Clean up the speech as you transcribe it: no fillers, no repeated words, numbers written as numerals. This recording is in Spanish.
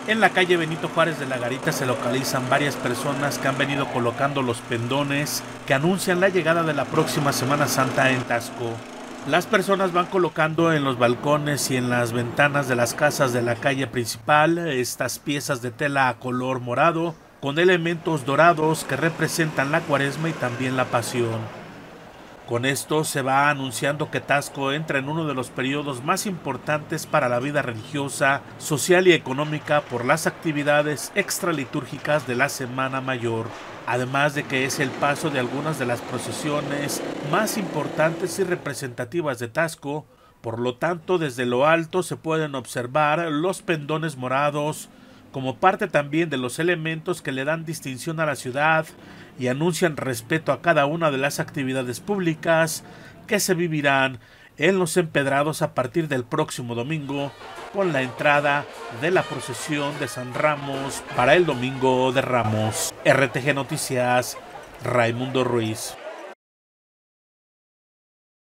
En la calle Benito Juárez de la Garita se localizan varias personas que han venido colocando los pendones que anuncian la llegada de la próxima Semana Santa en Taxco. Las personas van colocando en los balcones y en las ventanas de las casas de la calle principal estas piezas de tela a color morado con elementos dorados que representan la Cuaresma y también la Pasión. Con esto se va anunciando que Taxco entra en uno de los periodos más importantes para la vida religiosa, social y económica por las actividades extralitúrgicas de la Semana Mayor, además de que es el paso de algunas de las procesiones más importantes y representativas de Taxco. Por lo tanto, desde lo alto se pueden observar los pendones morados, como parte también de los elementos que le dan distinción a la ciudad y anuncian respeto a cada una de las actividades públicas que se vivirán en los empedrados a partir del próximo domingo, con la entrada de la procesión de San Ramos para el Domingo de Ramos. RTG Noticias, Raimundo Ruiz.